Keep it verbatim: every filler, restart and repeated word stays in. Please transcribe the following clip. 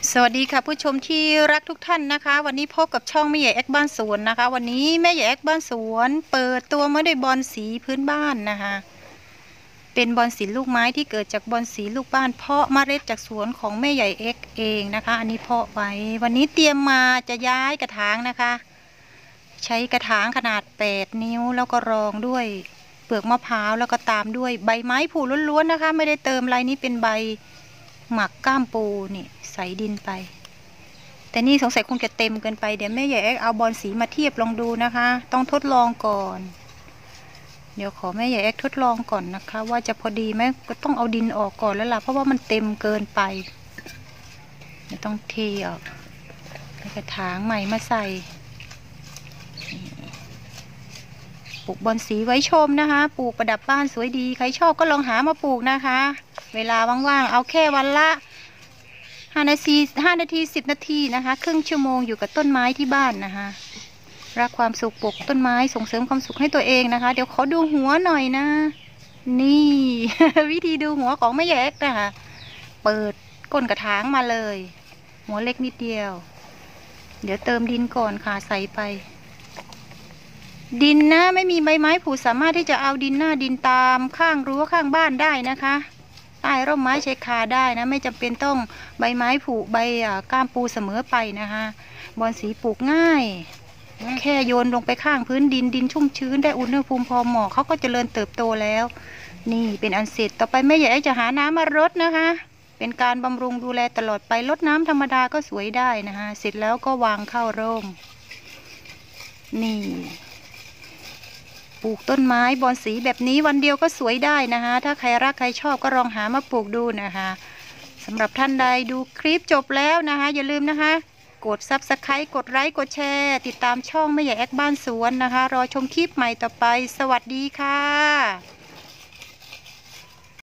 สวัสดีค่ะผู้ชมที่รักทุกท่านนะคะวันนี้พบกับช่องแม่ใหญ่แอกบ้านสวนนะคะวันนี้แม่ใหญ่แอกบ้านสวนเปิดตัวมาด้วยบอลสีพื้นบ้านนะคะเป็นบอลสีลูกไม้ที่เกิดจากบอลสีลูกบ้านเพาะเมล็ดจากสวนของแม่ใหญ่เอ็กเองนะคะอันนี้เพาะไว้วันนี้เตรียมมาจะย้ายกระถางนะคะใช้กระถางขนาดแปดนิ้วแล้วก็รองด้วยเปลือกมะพร้าวแล้วก็ตามด้วยใบไม้ผูล้วนๆนะคะไม่ได้เติมอะไรนี้เป็นใบหมักก้ามปูนี่ใส่ดินไปแต่นี่สงสัยคงจะเต็มเกินไปเดี๋ยวแม่ใหญ่เอาบอลสีมาเทียบลองดูนะคะต้องทดลองก่อนเดี๋ยวขอแม่ใหญ่ทดลองก่อนนะคะว่าจะพอดีไหมก็ต้องเอาดินออกก่อนแล้วล่ะเพราะว่ามันเต็มเกินไปเดี๋ยวต้องเทออกกระถางใหม่มาใส่ปลูกบอลสีไว้ชมนะคะปลูกประดับบ้านสวยดีใครชอบก็ลองหามาปลูกนะคะเวลาว่างๆเอาแค่วันละห้านาทีห้านาทีสิบนาทีนะคะครึ่งชั่วโมงอยู่กับต้นไม้ที่บ้านนะคะรักความสุขปลูกต้นไม้ส่งเสริมความสุขให้ตัวเองนะคะเดี๋ยวขอดูหัวหน่อยนะนี่ วิธีดูหัวของแม่แยกนะคะเปิดก้นกระถางมาเลยหัวเล็กนิดเดียวเดี๋ยวเติมดินก่อนค่ะใส่ไปดินนะไม่มีใบไม้ผุสามารถที่จะเอาดินหน้าดินตามข้างรั้วข้างบ้านได้นะคะใต้ร่มไม้ชายคาได้นะไม่จำเป็นต้องใบไม้ผุใบก้ามปูเสมอไปนะคะบอนสีปลูกง่ายแค่โยนลงไปข้างพื้นดินดินชุ่มชื้นได้อุณหภูมิพอเหมาะเขาก็เจริญเติบโตแล้วนี่เป็นอันเสร็จต่อไปแม่ใหญ่จะหาน้ำมารดนะคะเป็นการบำรุงดูแลตลอดไปรดน้ำธรรมดาก็สวยได้นะคะเสร็จแล้วก็วางเข้าร่มนี่ปลูกต้นไม้บอนสีแบบนี้วันเดียวก็สวยได้นะคะถ้าใครรักใครชอบก็ลองหามาปลูกดูนะคะสำหรับท่านใดดูคลิปจบแล้วนะคะอย่าลืมนะคะกดซับสไครต์กดไลค์กดแชร์ติดตามช่องแม่ใหญ่แอกบ้านสวนนะคะรอชมคลิปใหม่ต่อไปสวัสดีค่ะ